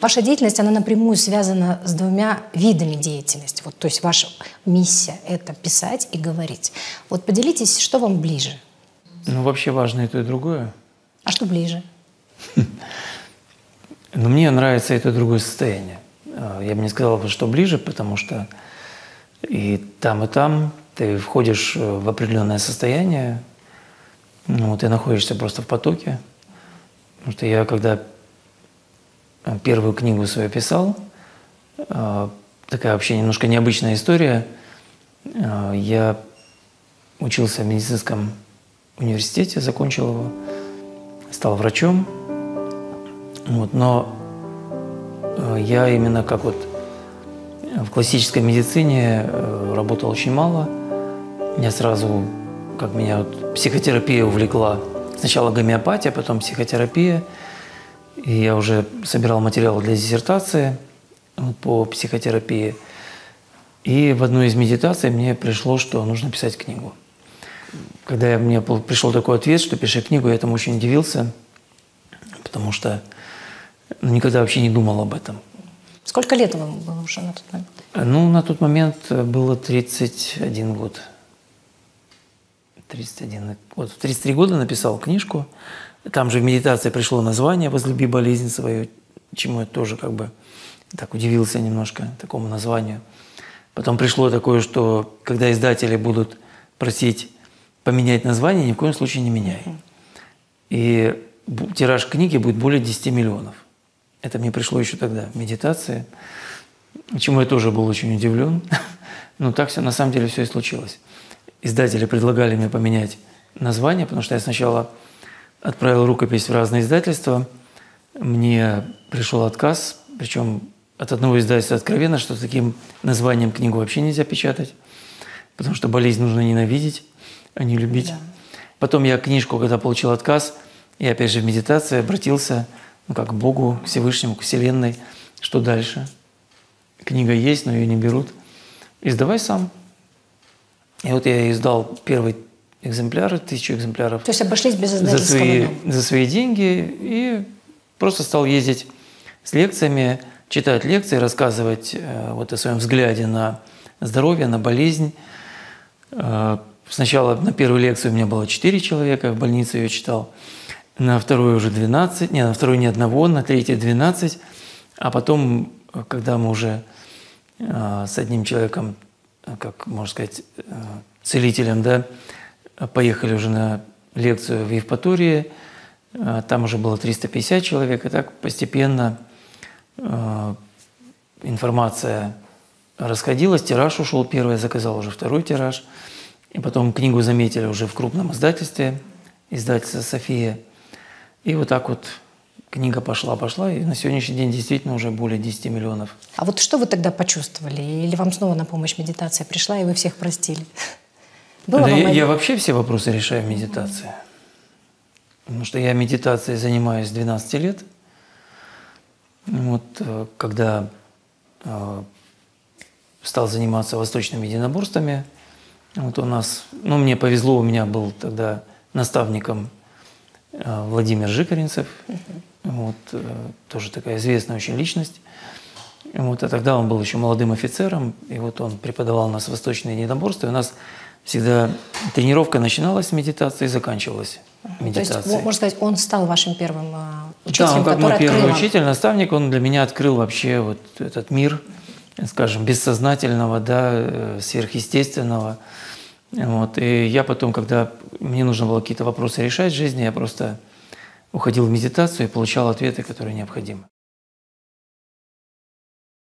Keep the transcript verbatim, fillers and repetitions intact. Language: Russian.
Ваша деятельность, она напрямую связана с двумя видами деятельности. Вот, то есть ваша миссия – это писать и говорить. Вот поделитесь, что вам ближе? Ну, вообще важно и то, и другое. А что ближе? Но мне нравится и то, и другое состояние. Я бы не сказал, что ближе, потому что и там, и там ты входишь в определенное состояние, ну, ты находишься просто в потоке. Потому что я, когда первую книгу свою писал, такая вообще немножко необычная история, я учился в медицинском университете, закончил его, стал врачом. Вот, но я именно как вот в классической медицине работал очень мало. Я сразу, как меня вот психотерапия увлекла. Сначала гомеопатия, потом психотерапия. И я уже собирал материалы для диссертации по психотерапии. И в одной из медитаций мне пришло, что нужно писать книгу. Когда мне пришел такой ответ, что пиши книгу, я этому очень удивился, потому что никогда вообще не думал об этом. Сколько лет вам было уже на тот момент? Ну, на тот момент было тридцать один год. тридцать один. Вот в тридцать три года написал книжку. Там же в медитации пришло название «Возлюби болезнь свою», чему я тоже как бы так удивился немножко, такому названию. Потом пришло такое, что когда издатели будут просить поменять название, ни в коем случае не меняй. И тираж книги будет более десяти миллионов. Это мне пришло еще тогда, в медитации, чему я тоже был очень удивлен. Но так все, на самом деле все и случилось. Издатели предлагали мне поменять название, потому что я сначала отправил рукопись в разные издательства. Мне пришел отказ, причем от одного издательства откровенно, что с таким названием книгу вообще нельзя печатать, потому что болезнь нужно ненавидеть, а не любить. Да. Потом я книжку, когда получил отказ, я опять же в медитации обратился, ну, как к Богу, к Всевышнему, к Вселенной. Что дальше? Книга есть, но ее не берут. Издавай сам. И вот я издал первый экземпляр, тысячу экземпляров. То есть обошлись без издательского за свои, дома. за свои деньги. И просто стал ездить с лекциями, читать лекции, рассказывать э, вот о своем взгляде на здоровье, на болезнь. Э, сначала на первую лекцию у меня было четыре человека, в больнице ее читал. На вторую уже двенадцать, не, на вторую ни одного, на третью двенадцать. А потом, когда мы уже э, с одним человеком, как можно сказать, э, целителем, да, поехали уже на лекцию в Евпатории, э, там уже было триста пятьдесят человек, и так постепенно э, информация расходилась, тираж ушел первый, я заказал уже второй тираж, и потом книгу заметили уже в крупном издательстве, издательство «София». И вот так вот книга пошла-пошла, и на сегодняшний день действительно уже более десяти миллионов. А вот что вы тогда почувствовали? Или вам снова на помощь медитация пришла, и вы всех простили? Было да я, я вообще все вопросы решаю в медитации. Потому что я медитацией занимаюсь с двенадцати лет. Вот, когда э, стал заниматься восточными единоборствами, вот у нас, ну, мне повезло, у меня был тогда наставником Владимир Жикаринцев, uh-huh. вот, тоже такая известная очень личность. Вот, а тогда он был еще молодым офицером, и вот он преподавал у нас восточное единоборство, и у нас всегда тренировка начиналась с медитации и заканчивалась uh-huh. медитацией. То есть, можно сказать, он стал вашим первым учителем, да, он как мой первый открыл... учитель, наставник, он для меня открыл вообще вот этот мир, скажем, бессознательного, да, сверхъестественного. Вот. И я потом, когда мне нужно было какие-то вопросы решать в жизни, я просто уходил в медитацию и получал ответы, которые необходимы.